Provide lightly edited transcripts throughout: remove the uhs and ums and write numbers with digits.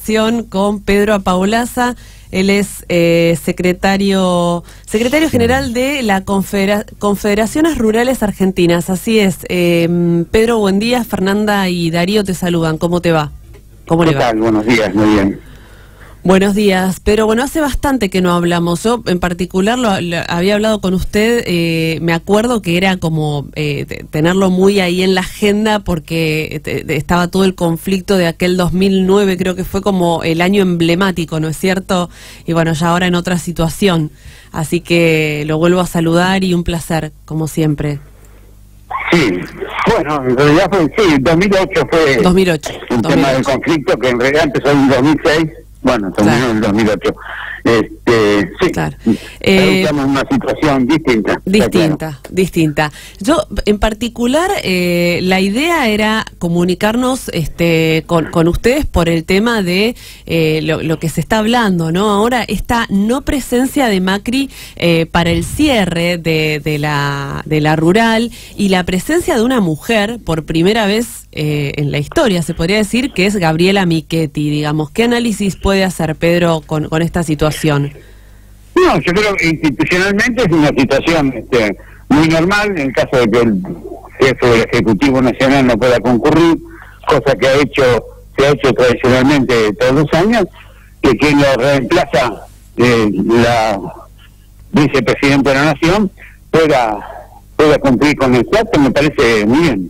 Con Pedro Apaolaza. Él es secretario general de la Confederaciones Rurales Argentinas. Así es. Pedro, buen día. Fernanda y Darío te saludan. ¿Cómo te va? ¿Cómo le va? ¿Qué tal? Buenos días, muy bien. Buenos días, pero bueno, hace bastante que no hablamos. Yo en particular había hablado con usted, me acuerdo que era como tenerlo muy ahí en la agenda porque estaba todo el conflicto de aquel 2009, creo que fue como el año emblemático, ¿no es cierto? Y bueno, ya ahora en otra situación, así que lo vuelvo a saludar y un placer, como siempre. Sí, bueno, en realidad fue, sí, 2008 fue 2008, un tema del conflicto que en realidad empezó en 2006. Bueno, terminó en el 2008. Sí, claro. Estamos en una situación distinta. Distinta. Yo, en particular, la idea era comunicarnos con ustedes por el tema de lo que se está hablando, ¿no? Ahora, esta no presencia de Macri para el cierre de la rural y la presencia de una mujer por primera vez en la historia, se podría decir, que es Gabriela Michetti, digamos. ¿Qué análisis puede hacer Pedro con esta situación? No, yo creo que institucionalmente es una situación muy normal en el caso de que el jefe del Ejecutivo Nacional no pueda concurrir, cosa que se ha hecho tradicionalmente todos los años, que quien lo reemplaza, la vicepresidenta de la Nación, pueda cumplir con el plato. Me parece muy bien.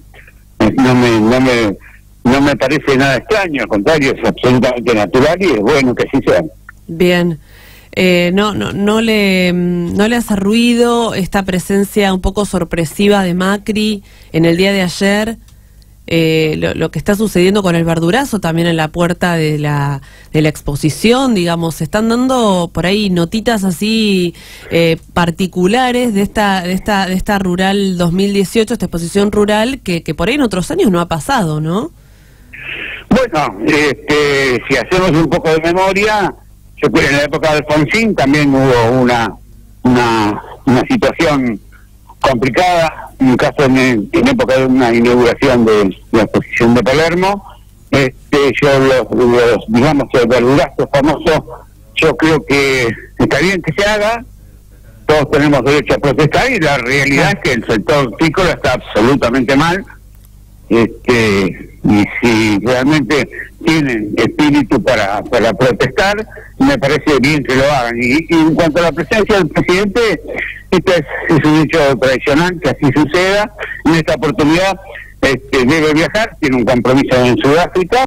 No me parece nada extraño, al contrario, es absolutamente natural y es bueno que así sea. Bien. No le hace ruido esta presencia un poco sorpresiva de Macri en el día de ayer, lo que está sucediendo con el verdurazo también en la puerta de la exposición, digamos. Se están dando por ahí notitas así particulares de esta rural 2018, esta exposición rural que por ahí en otros años no ha pasado, ¿no? Bueno, si hacemos un poco de memoria, yo creo que en la época de Alfonsín también hubo una situación complicada, un caso en época de una inauguración de la exposición de Palermo. Digamos que el verdurazo famoso, yo creo que está bien que se haga, todos tenemos derecho a protestar y la realidad es que el sector agrícola está absolutamente mal. Y si realmente tienen espíritu para protestar, me parece bien que lo hagan. Y en cuanto a la presencia del presidente, esto es un hecho tradicional que así suceda. En esta oportunidad debe viajar, tiene un compromiso en Sudáfrica.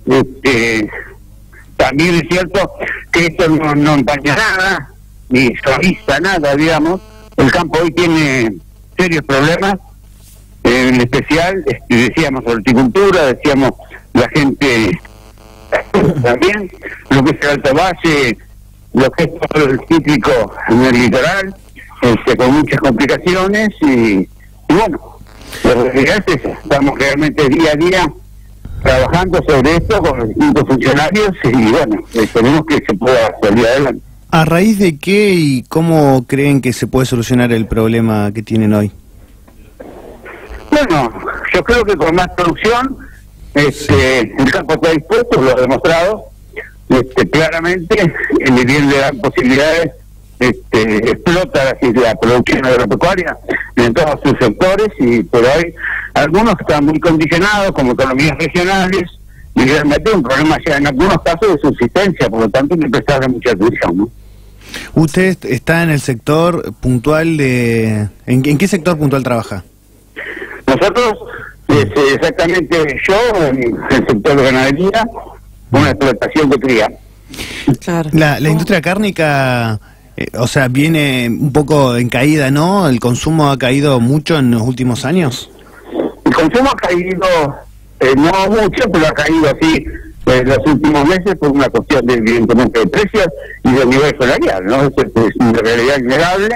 También es cierto que esto no empaña nada, ni suaviza nada, digamos. El campo hoy tiene serios problemas. En especial, decíamos horticultura, decíamos la gente también, lo que es el Alto Valle, lo que es todo el cítrico en el litoral, con muchas complicaciones y bueno, la realidad es esa. Estamos realmente día a día trabajando sobre esto con los distintos funcionarios y bueno, esperemos que se pueda salir adelante. ¿A raíz de qué y cómo creen que se puede solucionar el problema que tienen hoy? Bueno, yo creo que con más producción, el campo está dispuesto, lo ha demostrado, claramente, el nivel le dan posibilidades, explota la producción agropecuaria en todos sus sectores, pero hay algunos que están muy condicionados, como economías regionales, y realmente un problema ya en algunos casos de subsistencia, por lo tanto hay que prestarle mucha atención, ¿no? ¿Usted está en el sector puntual de... ¿En qué sector puntual trabaja? Nosotros, exactamente yo, en el sector de ganadería, una explotación de cría. Claro. La industria cárnica, o sea, viene un poco en caída, ¿no? ¿El consumo ha caído mucho en los últimos años? El consumo ha caído, no mucho, pero ha caído así en los últimos meses por una cuestión evidentemente de precios y de nivel salarial, ¿no? Es una realidad innegable.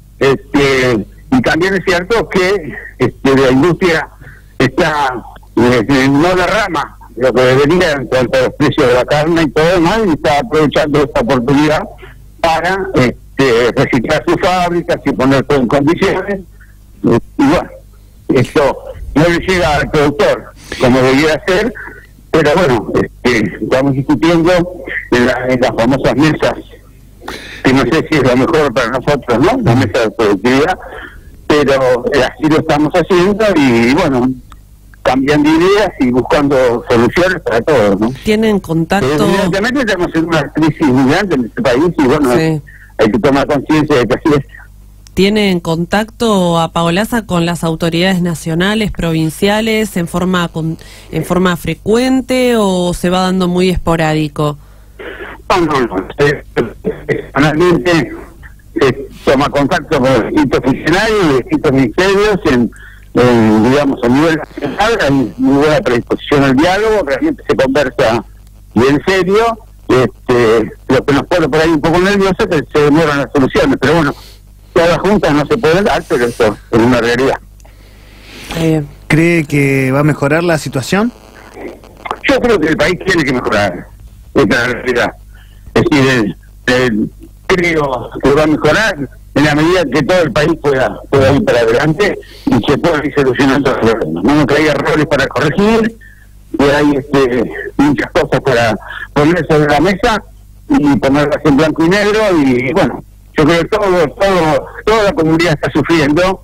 Y también es cierto que la industria está no derrama lo que debería en cuanto a los precios de la carne y todo demás, y está aprovechando esta oportunidad para reciclar sus fábricas y poner todo en condiciones. Y bueno, esto no le llega al productor como debiera ser, pero bueno, estamos discutiendo en las famosas mesas, que no sé si es lo mejor para nosotros, ¿no? La mesa de productividad, pero así lo estamos haciendo y bueno, cambiando ideas y buscando soluciones para todos, ¿no? ¿Tienen contacto? Evidentemente estamos en una crisis muy grande en este país y bueno, sí, hay que tomar conciencia de que así es. ¿Tienen contacto a Paolaza con las autoridades nacionales, provinciales, en forma frecuente o se va dando muy esporádico? No. Personalmente se toma contacto con distintos funcionarios de distintos ministerios digamos, a nivel nacional. Hay muy buena predisposición al diálogo, realmente se conversa y en serio. Lo que nos pone por ahí un poco nervioso es que se demoran las soluciones, pero bueno, todas las juntas no se pueden dar, pero eso es una realidad. ¿Cree que va a mejorar la situación? Yo creo que el país tiene que mejorar, esta es la realidad. Es decir, creo que va a mejorar en la medida que todo el país pueda ir para adelante y se pueda ir solucionando los problemas. No que hay errores para corregir, que hay muchas cosas para poner sobre la mesa y ponerlas en blanco y negro, y bueno, yo creo que toda la comunidad está sufriendo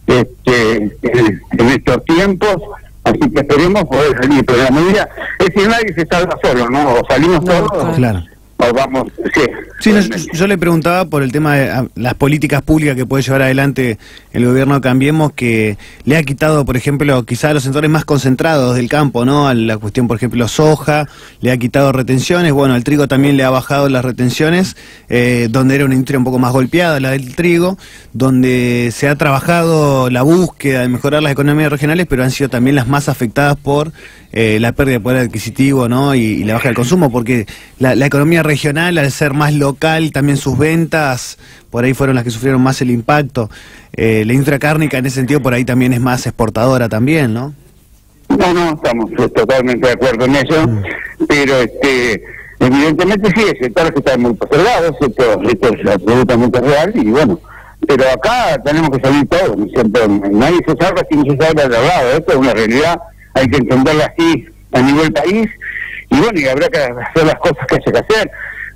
en estos tiempos, así que esperemos poder salir, pero la medida, es decir, nadie se salva solo, ¿no? O salimos todos, claro, o vamos, sí, yo le preguntaba por el tema de las políticas públicas que puede llevar adelante el gobierno de Cambiemos, que le ha quitado, por ejemplo, quizá a los sectores más concentrados del campo, ¿no? A la cuestión, por ejemplo, soja, le ha quitado retenciones, bueno, al trigo también le ha bajado las retenciones, donde era una industria un poco más golpeada, la del trigo, donde se ha trabajado la búsqueda de mejorar las economías regionales, pero han sido también las más afectadas por la pérdida de poder adquisitivo, ¿no? Y la baja del consumo, porque la economía regional, al ser más local, también sus ventas, por ahí fueron las que sufrieron más el impacto. La industria cárnica en ese sentido por ahí también es más exportadora también, ¿no? No, estamos totalmente de acuerdo en eso, pero evidentemente sí, hay sectores que están muy postergados, esto es absolutamente real, y bueno, pero acá tenemos que salir todos, ¿no es cierto? Nadie se salva si no se salva del lado, esto es una realidad, hay que entenderla así a nivel país, y bueno, y habrá que hacer las cosas que hay que hacer.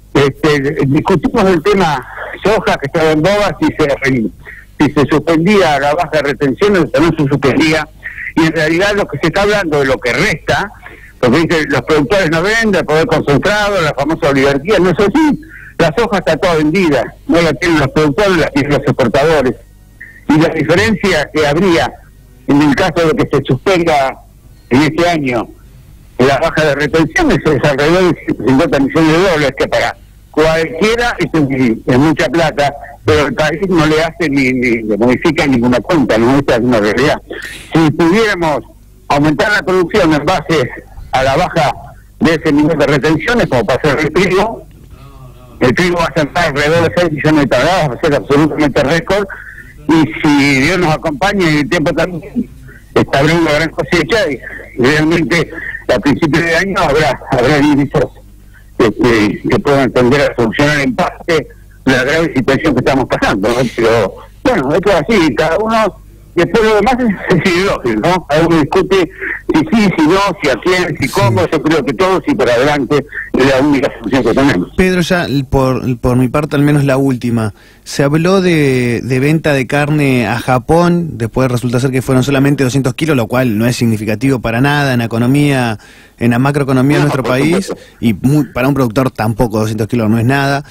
Discutimos el tema soja, que estaba en boga, si se suspendía la baja de retenciones o no se suspendía, y en realidad lo que se está hablando de lo que resta, porque dice, los productores no venden, el poder concentrado, la famosa oligarquía, no es así, la soja está toda vendida, no la tienen los productores, la tienen los exportadores, y la diferencia que habría en el caso de que se suspenda en este año la baja de retenciones es alrededor de 150 millones de dólares, que para cualquiera es mucha plata, pero el país no le hace ni le modifica ninguna cuenta, no, esta es una realidad. Si pudiéramos aumentar la producción en base a la baja de ese nivel de retenciones, como pasa el trigo va a sentar alrededor de 6 millones de toneladas, va a ser absolutamente récord, y si Dios nos acompaña y el tiempo también, habrá una gran cosecha, y realmente a principios de año habrá índices que puedan tender a solucionar en parte la grave situación que estamos pasando, ¿no? Pero bueno, esto es así, cada uno, y después lo demás es ideológico, ¿no? Cada uno discute si sí, si no, si a quién, si cómo, yo creo que todos y para adelante es la única solución que tenemos. Pedro, ya por mi parte, al menos la última, se habló de venta de carne a Japón, después resulta ser que fueron solamente 200 kilos, lo cual no es significativo para nada en la economía, en la macroeconomía de nuestro país, y para un productor tampoco 200 kilos no es nada.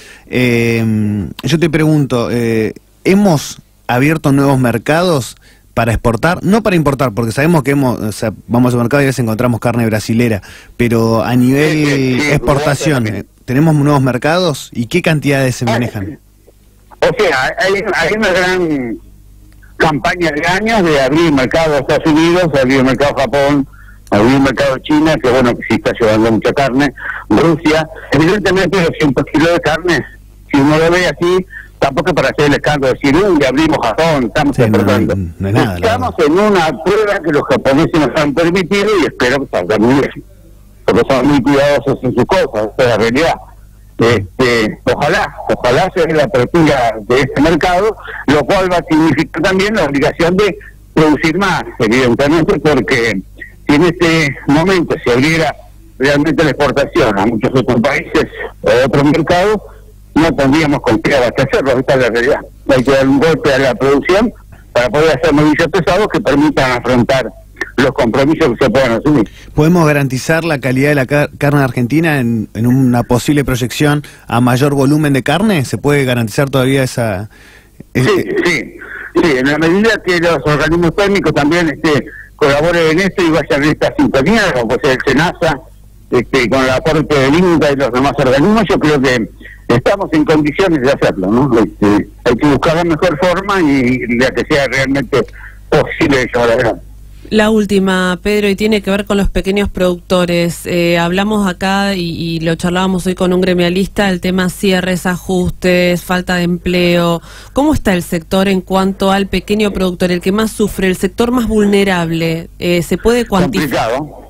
Yo te pregunto, ¿hemos abierto nuevos mercados para exportar? No para importar, porque sabemos que vamos al mercado y a veces encontramos carne brasilera, pero a nivel exportación, ¿tenemos nuevos mercados? ¿Y qué cantidades se manejan? O sea, hay una gran campaña de años de abrir mercado a Estados Unidos, abrir mercado a Japón, abrir mercado a China, que bueno, que sí está llevando mucha carne, Rusia. Evidentemente 200 kilos de carne, si uno lo ve así, tampoco es para hacer el escándalo, decir, uy, abrimos Japón, estamos exportando. No es nada, estamos en una prueba que los japoneses nos han permitido y espero que salga muy bien, porque son muy cuidadosos en sus cosas, esa es la realidad. Ojalá se dé la apertura de este mercado, lo cual va a significar también la obligación de producir más, evidentemente, porque si en este momento se abriera realmente la exportación a muchos otros países o otros mercados, no tendríamos con qué abastecerlos. Esta es la realidad. Hay que dar un golpe a la producción para poder hacer movimientos pesados que permitan afrontar los compromisos que se puedan asumir. ¿Podemos garantizar la calidad de la carne argentina en una posible proyección a mayor volumen de carne? ¿Se puede garantizar todavía esa...? Sí, en la medida que los organismos técnicos también colaboren en esto y vayan en esta sintonía, como puede ser el SENASA, con el aporte del INTA y los demás organismos, yo creo que estamos en condiciones de hacerlo, ¿no? Hay que buscar la mejor forma y la que sea realmente posible de llevar adelante. La última, Pedro, y tiene que ver con los pequeños productores. Hablamos acá y lo charlábamos hoy con un gremialista, el tema cierres, ajustes, falta de empleo. ¿Cómo está el sector en cuanto al pequeño productor, el que más sufre, el sector más vulnerable? ¿Se puede cuantificar? Complicado.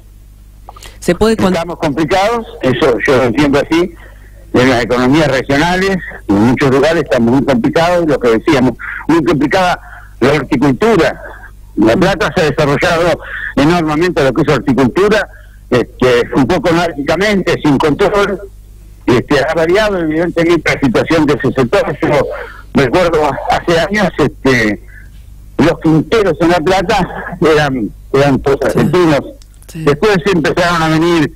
Estamos complicados, eso yo lo entiendo así. En las economías regionales, en muchos lugares estamos muy complicados, lo que decíamos, muy complicada la horticultura. La Plata se ha desarrollado enormemente lo que es horticultura, un poco anárquicamente, sin control, ha variado evidentemente la situación de ese sector. Yo recuerdo hace años los quinteros en La Plata eran todos argentinos. Sí. Después empezaron a venir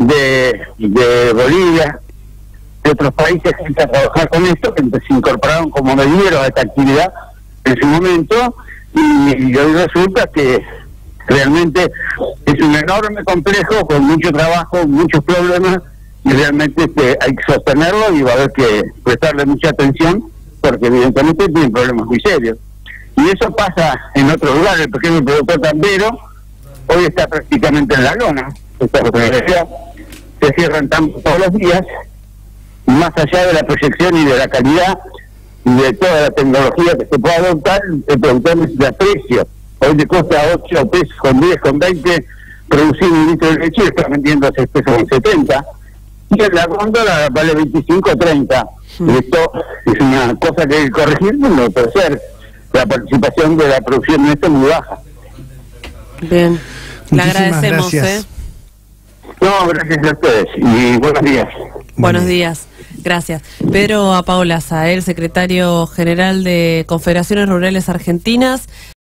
de Bolivia, de otros países, gente a trabajar con esto, que se incorporaron como medieros a esta actividad en su momento. Y hoy resulta que realmente es un enorme complejo con mucho trabajo, muchos problemas, y realmente hay que sostenerlo y va a haber que prestarle mucha atención porque evidentemente tiene problemas muy serios. Y eso pasa en otros lugares. El pequeño productor tambero hoy está prácticamente en la lona. Esta es otra realidad. Se cierran todos los días, más allá de la proyección y de la calidad y de toda la tecnología que se pueda adoptar, el productor necesita precio. Hoy le cuesta 8 pesos con 10, con 20 producir un litro de leche y está vendiendo a 6 pesos con 70. Y en la góndola vale 25 o 30. Esto es una cosa que hay que corregir, no puede ser. La participación de la producción en esto es muy baja. Bien, le agradecemos. Gracias. No, gracias a ustedes y buenos días. Buenos días. Gracias. Pedro Apaolaza, el secretario general de Confederaciones Rurales Argentinas.